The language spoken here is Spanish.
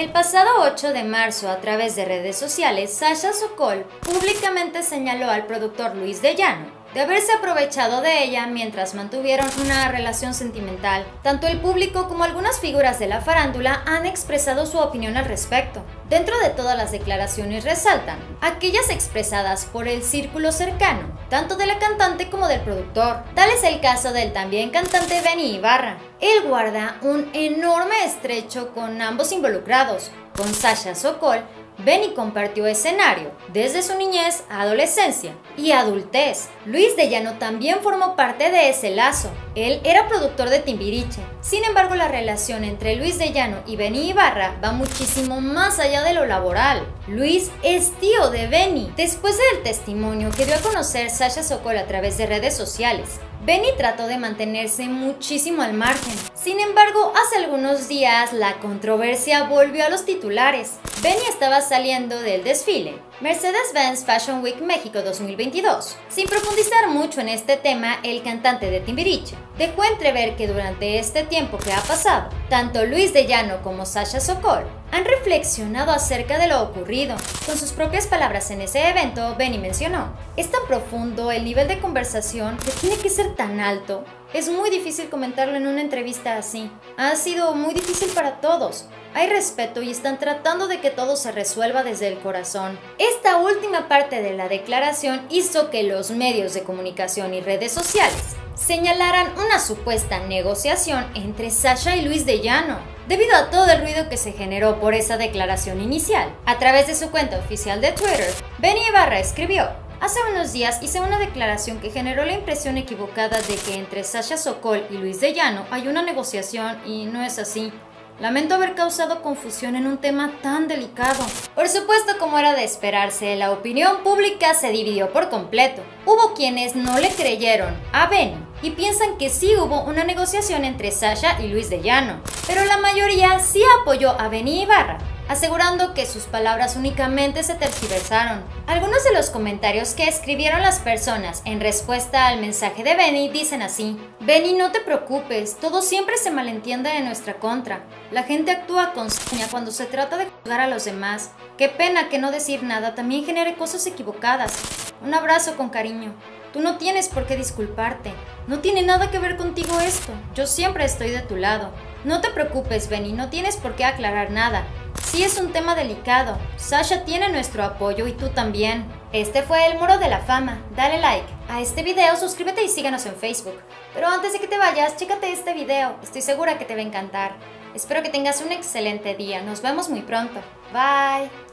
El pasado 8 de marzo, a través de redes sociales, Sasha Sokol públicamente señaló al productor Luis de Llano de haberse aprovechado de ella mientras mantuvieron una relación sentimental. Tanto el público como algunas figuras de la farándula han expresado su opinión al respecto. Dentro de todas las declaraciones resaltan aquellas expresadas por el círculo cercano, tanto de la cantante como del productor. Tal es el caso del también cantante Benny Ibarra. Él guarda un enorme estrecho con ambos involucrados. Con Sasha Sokol, Benny compartió escenario desde su niñez, adolescencia y adultez. Luis de Llano también formó parte de ese lazo. Él era productor de Timbiriche. Sin embargo, la relación entre Luis de Llano y Benny Ibarra va muchísimo más allá de lo laboral. Luis es tío de Benny. Después del testimonio que dio a conocer Sasha Sokol a través de redes sociales, Benny trató de mantenerse muchísimo al margen. Sin embargo, hace algunos días la controversia volvió a los titulares. Benny estaba saliendo del desfile Mercedes-Benz Fashion Week México 2022. Sin profundizar mucho en este tema, el cantante de Timbiriche dejó entrever que durante este tiempo que ha pasado, tanto Luis de Llano como Sasha Sokol han reflexionado acerca de lo ocurrido. Con sus propias palabras en ese evento, Benny mencionó: "Es tan profundo el nivel de conversación que tiene que ser tan alto. Es muy difícil comentarlo en una entrevista así. Ha sido muy difícil para todos. Hay respeto y están tratando de que todo se resuelva desde el corazón". Esta última parte de la declaración hizo que los medios de comunicación y redes sociales señalaran una supuesta negociación entre Sasha y Luis de Llano, debido a todo el ruido que se generó por esa declaración inicial. A través de su cuenta oficial de Twitter, Benny Ibarra escribió: "Hace unos días hice una declaración que generó la impresión equivocada de que entre Sasha Sokol y Luis de Llano hay una negociación y no es así. Lamento haber causado confusión en un tema tan delicado". Por supuesto, como era de esperarse, la opinión pública se dividió por completo. Hubo quienes no le creyeron a Benny y piensan que sí hubo una negociación entre Sasha y Luis de Llano, pero la mayoría sí apoyó a Benny Ibarra, asegurando que sus palabras únicamente se tergiversaron. Algunos de los comentarios que escribieron las personas en respuesta al mensaje de Benny dicen así: "Benny, no te preocupes, todo siempre se malentiende en nuestra contra. La gente actúa con saña cuando se trata de juzgar a los demás. Qué pena que no decir nada también genere cosas equivocadas. Un abrazo con cariño. Tú no tienes por qué disculparte. No tiene nada que ver contigo esto. Yo siempre estoy de tu lado. No te preocupes, Benny, no tienes por qué aclarar nada. Sí es un tema delicado. Sasha tiene nuestro apoyo y tú también". Este fue el Muro de la Fama. Dale like a este video, suscríbete y síguenos en Facebook. Pero antes de que te vayas, chécate este video. Estoy segura que te va a encantar. Espero que tengas un excelente día. Nos vemos muy pronto. Bye.